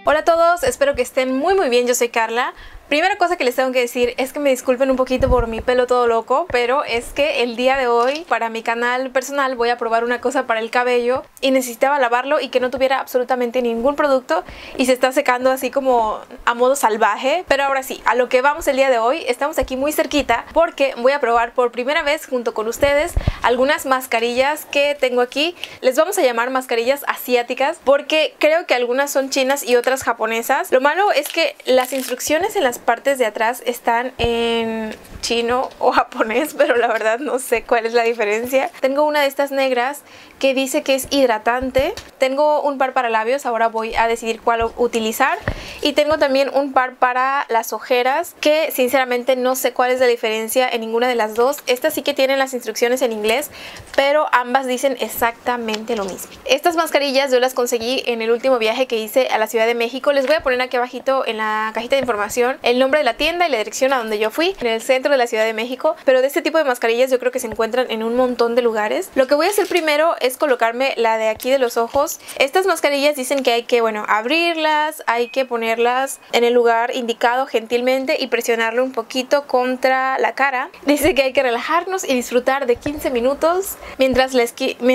Hola a todos, espero que estén muy bien, yo soy Carla. Primera cosa que les tengo que decir es que me disculpen un poquito por mi pelo todo loco, pero es que el día de hoy para mi canal personal voy a probar una cosa para el cabello y necesitaba lavarlo y que no tuviera absolutamente ningún producto y se está secando así como a modo salvaje. Pero ahora sí, a lo que vamos el día de hoy, estamos aquí muy cerquita porque voy a probar por primera vez junto con ustedes algunas mascarillas que tengo aquí. Les vamos a llamar mascarillas asiáticas porque creo que algunas son chinas y otras japonesas. Lo malo es que las instrucciones en las partes de atrás están en chino o japonés, pero la verdad no sé cuál es la diferencia. Tengo una de estas negras que dice que es hidratante. Tengo un par para labios, ahora voy a decidir cuál utilizar. Y tengo también un par para las ojeras, que sinceramente no sé cuál es la diferencia en ninguna de las dos. Estas sí que tienen las instrucciones en inglés, pero ambas dicen exactamente lo mismo. Estas mascarillas yo las conseguí en el último viaje que hice a la Ciudad de México. Les voy a poner aquí abajito en la cajita de información el nombre de la tienda y la dirección a donde yo fui, en el centro de la Ciudad de México. Pero de este tipo de mascarillas yo creo que se encuentran en un montón de lugares. Lo que voy a hacer primero es colocarme la de aquí de los ojos. Estas mascarillas dicen que hay que, abrirlas, hay que ponerlas en el lugar indicado gentilmente y presionarlo un poquito contra la cara. Dice que hay que relajarnos y disfrutar de 15 minutos mientras la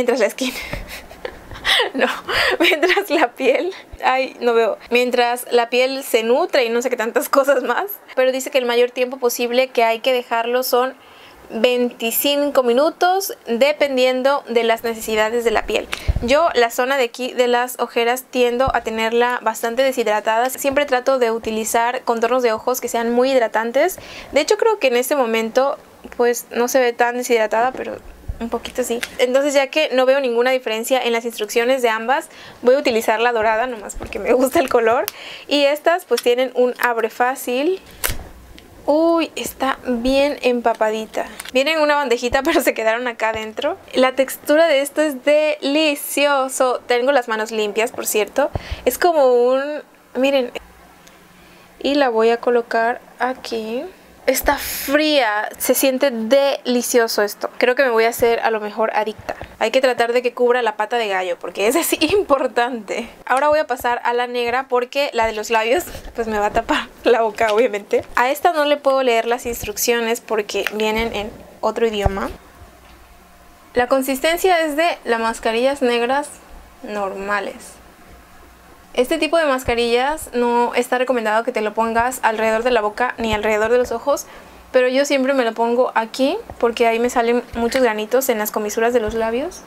piel... Ay, no veo. Mientras la piel se nutre y no sé qué tantas cosas más. Pero dice que el mayor tiempo posible que hay que dejarlo son 25 minutos dependiendo de las necesidades de la piel. Yo la zona de aquí de las ojeras tiendo a tenerla bastante deshidratada. Siempre trato de utilizar contornos de ojos que sean muy hidratantes. De hecho creo que en este momento pues no se ve tan deshidratada, pero un poquito sí. Entonces, ya que no veo ninguna diferencia en las instrucciones de ambas, voy a utilizar la dorada nomás porque me gusta el color. Y estas pues tienen un abre fácil. Uy, está bien empapadita. Viene en una bandejita pero se quedaron acá adentro. La textura de esto es delicioso. Tengo las manos limpias, por cierto. Es como un... miren. Y la voy a colocar aquí. Está fría, se siente delicioso esto. Creo que me voy a hacer a lo mejor adicta. Hay que tratar de que cubra la pata de gallo porque es así importante. Ahora voy a pasar a la negra porque la de los labios pues me va a tapar la boca obviamente. A esta no le puedo leer las instrucciones porque vienen en otro idioma. La consistencia es de las mascarillas negras normales. Este tipo de mascarillas no está recomendado que te lo pongas alrededor de la boca ni alrededor de los ojos, pero yo siempre me lo pongo aquí porque ahí me salen muchos granitos en las comisuras de los labios.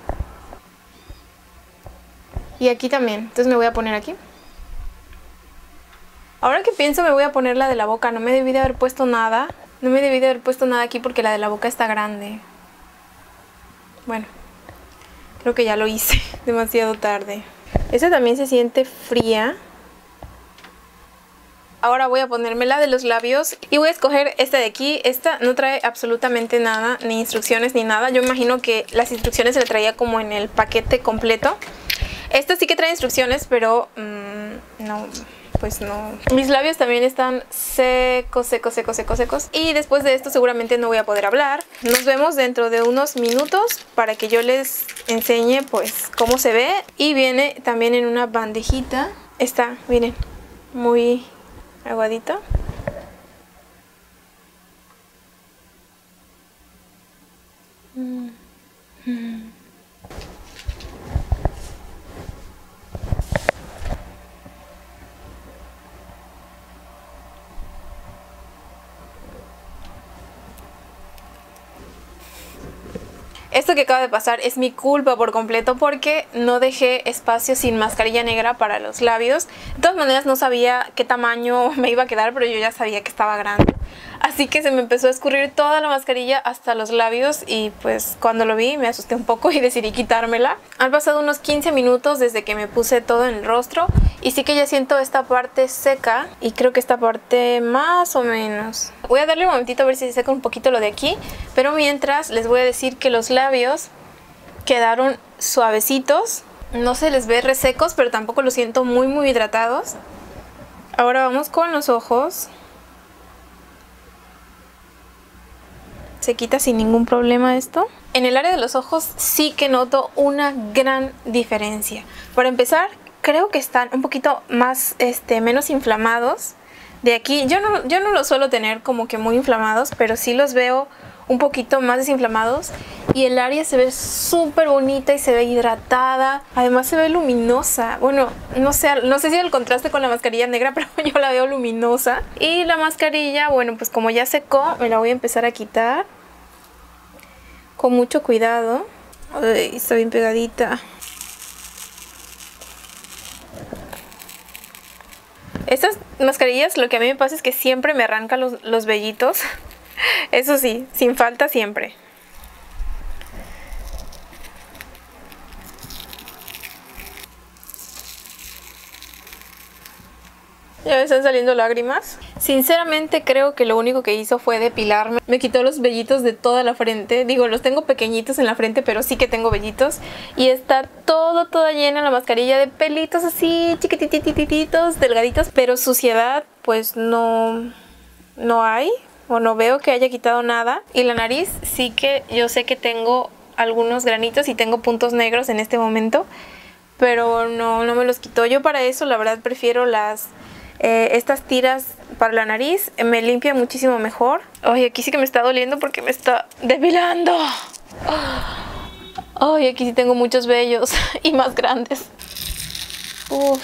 Y aquí también, entonces me voy a poner aquí. Ahora que pienso me voy a poner la de la boca, no me debí de haber puesto nada. No me debí de haber puesto nada aquí porque la de la boca está grande. Bueno, creo que ya lo hice demasiado tarde. Esta también se siente fría. Ahora voy a ponerme la de los labios y voy a escoger esta de aquí. Esta no trae absolutamente nada, ni instrucciones ni nada. Yo imagino que las instrucciones se le traía como en el paquete completo. Esta sí que trae instrucciones, pero no, pues no. Mis labios también están secos. Y después de esto seguramente no voy a poder hablar. Nos vemos dentro de unos minutos para que yo les enseñe pues cómo se ve. Y viene también en una bandejita. Está, miren, muy aguadito. Esto que acaba de pasar es mi culpa por completo porque no dejé espacio sin mascarilla negra para los labios. De todas maneras no sabía qué tamaño me iba a quedar, pero yo ya sabía que estaba grande. Así que se me empezó a escurrir toda la mascarilla hasta los labios y pues cuando lo vi me asusté un poco y decidí quitármela. Han pasado unos 15 minutos desde que me puse todo en el rostro y sí que ya siento esta parte seca y creo que esta parte más o menos. Voy a darle un momentito a ver si se seca un poquito lo de aquí, pero mientras les voy a decir que los labios quedaron suavecitos. No se les ve resecos, pero tampoco los siento muy hidratados. Ahora vamos con los ojos. Se quita sin ningún problema esto. En el área de los ojos sí que noto una gran diferencia. Para empezar, creo que están un poquito más, menos inflamados. De aquí, yo no los suelo tener como que muy inflamados, pero sí los veo un poquito más desinflamados. Y el área se ve súper bonita y se ve hidratada. Además se ve luminosa. Bueno, no sé si el contraste con la mascarilla negra, pero yo la veo luminosa. Y la mascarilla, bueno, pues como ya secó, me la voy a empezar a quitar con mucho cuidado. Ay, está bien pegadita. Estas mascarillas, lo que a mí me pasa es que siempre me arrancan los vellitos. Eso sí, sin falta siempre. Ya me están saliendo lágrimas. Sinceramente creo que lo único que hizo fue depilarme. Me quitó los vellitos de toda la frente. Digo, los tengo pequeñitos en la frente, pero sí que tengo vellitos. Y está toda llena la mascarilla de pelitos así, chiquitititos, delgaditos. Pero suciedad, pues no hay. O no veo que haya quitado nada. Y la nariz sí que yo sé que tengo algunos granitos y tengo puntos negros en este momento. Pero no me los quitó. Yo para eso la verdad prefiero estas tiras para la nariz. Me limpia muchísimo mejor. Ay, aquí sí que me está doliendo porque me está depilando. Ay, aquí sí tengo muchos vellos y más grandes. Uf.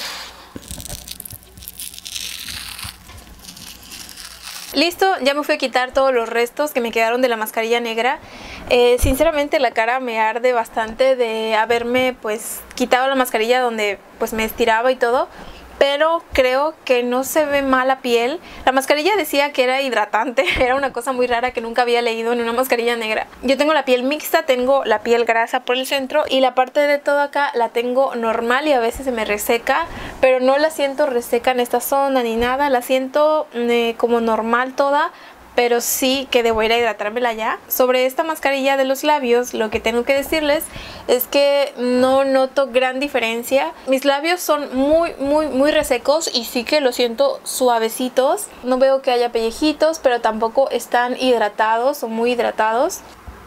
Listo, ya me fui a quitar todos los restos que me quedaron de la mascarilla negra. Sinceramente la cara me arde bastante de haberme pues quitado la mascarilla donde pues me estiraba y todo. Pero creo que no se ve mal la piel. La mascarilla decía que era hidratante. Era una cosa muy rara que nunca había leído en una mascarilla negra. Yo tengo la piel mixta, tengo la piel grasa por el centro y la parte de todo acá la tengo normal y a veces se me reseca. Pero no la siento reseca en esta zona ni nada. La siento como normal toda. Pero sí que debo ir a hidratármela ya. Sobre esta mascarilla de los labios, lo que tengo que decirles es que no noto gran diferencia. Mis labios son muy resecos y sí que los siento suavecitos. No veo que haya pellejitos, pero tampoco están hidratados o muy hidratados.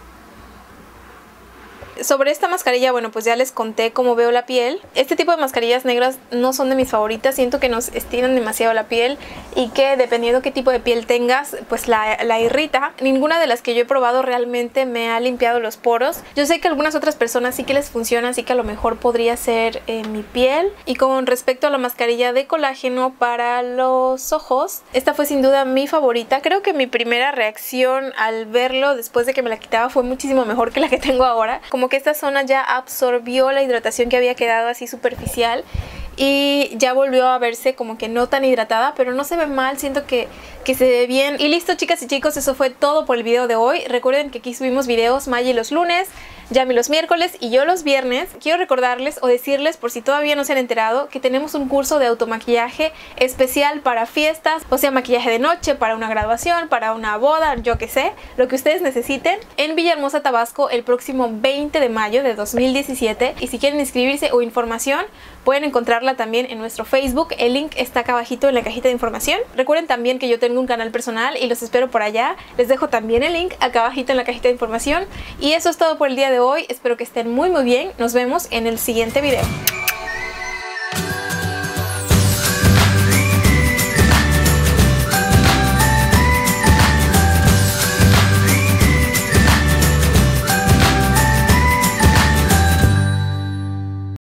Sobre esta mascarilla, bueno, pues ya les conté cómo veo la piel. Este tipo de mascarillas negras no son de mis favoritas. Siento que nos estiran demasiado la piel y que dependiendo qué tipo de piel tengas, pues la irrita. Ninguna de las que yo he probado realmente me ha limpiado los poros. Yo sé que a algunas otras personas sí que les funciona, así que a lo mejor podría ser mi piel. Y con respecto a la mascarilla de colágeno para los ojos, esta fue sin duda mi favorita. Creo que mi primera reacción al verlo después de que me la quitaba fue muchísimo mejor que la que tengo ahora. Como que esta zona ya absorbió la hidratación que había quedado así superficial y ya volvió a verse como que no tan hidratada, pero no se ve mal, siento que se ve bien. Y listo, chicas y chicos, eso fue todo por el video de hoy. Recuerden que aquí subimos videos Maggie los lunes, Yami los miércoles y yo los viernes. Quiero recordarles o decirles, por si todavía no se han enterado, que tenemos un curso de automaquillaje especial para fiestas, o sea, maquillaje de noche, para una graduación, para una boda, yo que sé, lo que ustedes necesiten, en Villahermosa, Tabasco, el próximo 20 de mayo de 2017. Y si quieren inscribirse o información, pueden encontrarla también en nuestro Facebook. El link está acá abajito en la cajita de información. Recuerden también que yo tengo un canal personal y los espero por allá. Les dejo también el link acá abajito en la cajita de información. Y eso es todo por el día de hoy. Espero que estén muy bien. Nos vemos en el siguiente video.